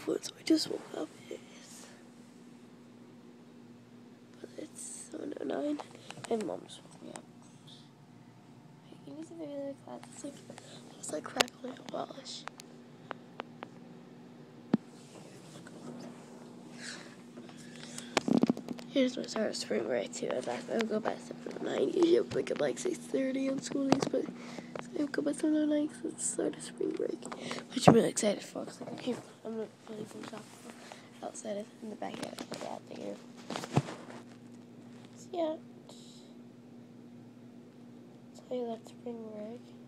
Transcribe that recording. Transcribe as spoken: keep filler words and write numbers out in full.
phone, so I just woke up. But it's seven oh nine, and Mom's woke me up. You need to figure the class. It's like, it's like crackling a polish. Here's my start of spring break too. I go by seven oh nine. Usually I wake up like six thirty on school days, but I go by seven oh nine because it's the start of spring break, which I'm really excited for. Cause like, okay, I'm gonna play some softball outside in the backyard. Out there. So yeah, tell you that spring break.